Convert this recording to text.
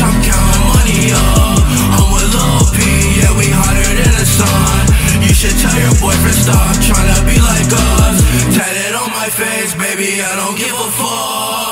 I'm counting money up. I'm with Lil Peep, yeah, we hotter than the sun. You should tell your boyfriend stop trying to be like us. Tatted on my face, baby, I don't give a fuck.